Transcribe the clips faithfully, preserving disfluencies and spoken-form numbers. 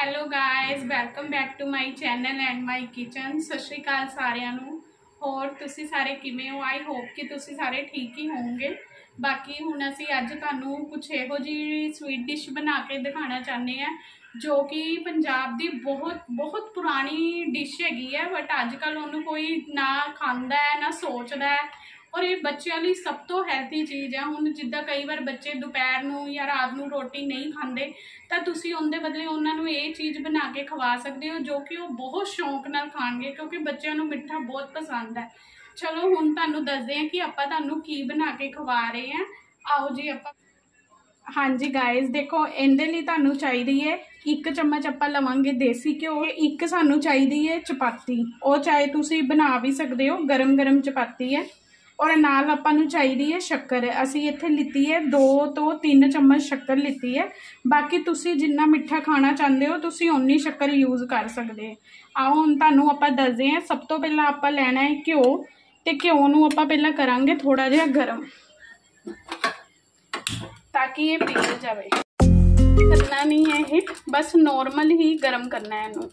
Hello guys, welcome back to my channel and my kitchen. ਸਤਿ ਸ਼੍ਰੀ ਅਕਾਲ ਸਾਰਿਆਂ ਨੂੰ। ਹੋਰ ਤੁਸੀਂ ਸਾਰੇ ਕਿਵੇਂ ਹੋ? ਆਈ ਹੋਪ ਕਿ ਤੁਸੀਂ ਸਾਰੇ ਠੀਕ ਹੀ ਹੋਵੋਗੇ। ਬਾਕੀ ਹੁਣ ਅਸੀਂ ਅੱਜ ਤੁਹਾਨੂੰ ਕੁਛ ਇਹੋ ਜਿਹੀ ਸਵੀਟ ਡਿਸ਼ ਬਣਾ ਕੇ ਦਿਖਾਉਣਾ ਚਾਹੁੰਦੇ ਹਾਂ ਜੋ ਕਿ ਪੰਜਾਬ ਦੀ ਬਹੁਤ ਬਹੁਤ ਪੁਰਾਣੀ ਡਿਸ਼ ਹੈਗੀ ਹੈ, ਬਟ ਅੱਜ ਕੱਲ੍ਹ ਉਹਨੂੰ ਕੋਈ ਨਾ ਖਾਂਦਾ ਹੈ ਨਾ ਸੋਚਦਾ ਹੈ। और ये बच्चों लिए सब तो हैल्थी चीज़ है। हुण जिद्दां कई बार बच्चे दोपहर नूं या रात नूं रोटी नहीं खाते तो तुसीं उहदे बदले उन्होंने ये चीज़ बना के खवा सकते हो जो कि वो बहुत शौक नाल खाणगे, क्योंकि बच्चों नूं मिठा बहुत पसंद है। चलो हुण तुहानूं दसदे हां कि आपां तुहानूं की बना के खवा रहे हैं। आओ जी आपां। हाँ जी गाइज, देखो इहदे लई तुहानूं चाहीदी है एक चम्मच आपां लवांगे देसी घ्यो, एक सानूं चाहीदी है चपाती। वो चाहे तुसीं बना भी सकते हो, गरम गरम चपाती है। और नाल आपां नूं चाहिदी है शक्कर। असीं इत्थे लित्ती है दो तो तीन चम्मच शक्कर लित्ती है। बाकी तुसीं जिन्ना मिठा खाना चाहते हो तुसीं उन्नी शक्कर यूज़ कर सकते। आओ हुण तुहानूं आपां दसदे हां। सब तो पहलां आपां लैना है घ्यो, ते घ्यो नूं आपां पहलां करांगे थोड़ा जिहा गरम ताकि ये पिघल जाए। करना नहीं है ये, बस नॉर्मल ही गरम करना है इहनूं।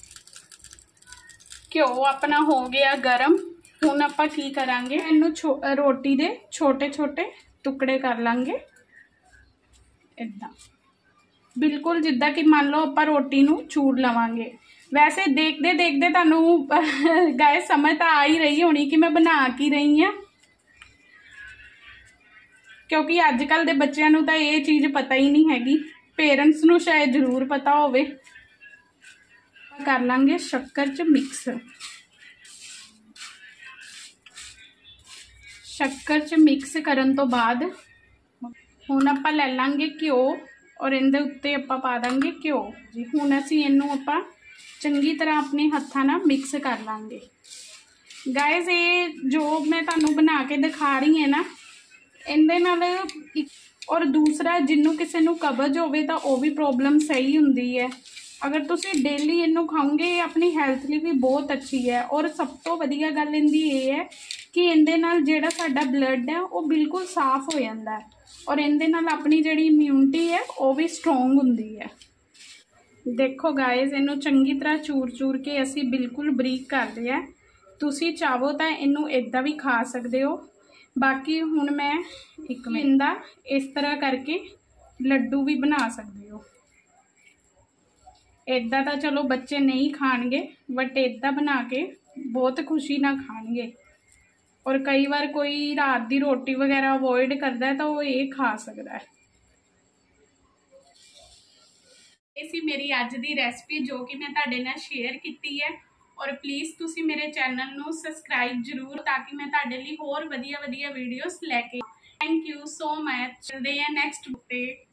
घ्यो अपना हो गया गरम। हुण आपां की करांगे, इहनूं छो रोटी दे छोटे छोटे टुकड़े कर लांगे इदां, बिल्कुल जिद्दां कि मान लो आपां रोटी नूं चूर लवांगे। वैसे देखते देखते तुहानूं गाइस समझ तो आ ही रही होनी कि मैं बना की रही हाँ, क्योंकि अजकल दे बच्चों नूं तां ये चीज़ पता ही नहीं हैगी। पेरेंट्स नूं शायद जरूर पता होवे। कर लांगे शक्कर च मिक्स। शक्कर च मिक्स करन तो बाद हुण आपां लै लांगे घ्यो और इहदे उत्ते आपां पा देंगे घ्यो जी। हुण असीं इहनूं आपां चंगी तरह अपने हत्थां नाल मिक्स कर लांगे। गाइस ये जो मैं तुहानूं बना के दिखा रही है ना, इहदे नाल और दूसरा जिन्नू किसी नूं कब्ज होवे तां ओह भी प्रॉब्लम सही हुंदी है। अगर तुसीं डेली इनू खाओगे ये अपनी हैल्थ लिए भी बहुत अच्छी है। और सब तो वधिया गल इहदी ये है कि इहदे नाल जिहड़ा साडा ब्लड है वो बिल्कुल साफ हो जाता है, और इहदे नाल अपनी जिहड़ी इम्यूनिटी है वो भी स्ट्रोंग हुंदी है। देखो गाइस इनू चंगी तरह चूर चूर के असी बिल्कुल बरीक कर लिया। तुसीं चाहो तो इनू इदां भी खा सकते हो। बाकी हुण मैं एक मिंदा इस तरह करके लड्डू भी बना सकते हो। इदा तो चलो बच्चे नहीं खाएंगे, बट इदा बना के बहुत खुशी ना खाएंगे। और कई बार कोई रात की रोटी वगैरह अवॉइड करता है तो वो ये खा सकता है। ये सी मेरी अज की रेसिपी जो कि मैं तुहाडे नाल शेयर की है। और प्लीज़ तुसी मेरे चैनल नूं सबसक्राइब जरूर, ताकि मैं तुहाडे लई होर वधिया वधिया वीडियोस लैके। Thank you so much. मिलदे हां नैक्सट बुक ते।